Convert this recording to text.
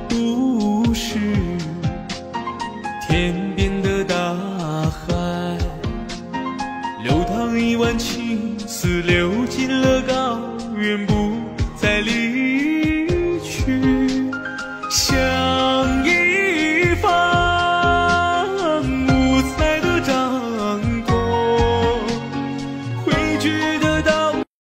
故事。天边的大海，流淌一湾情丝，流进了高原。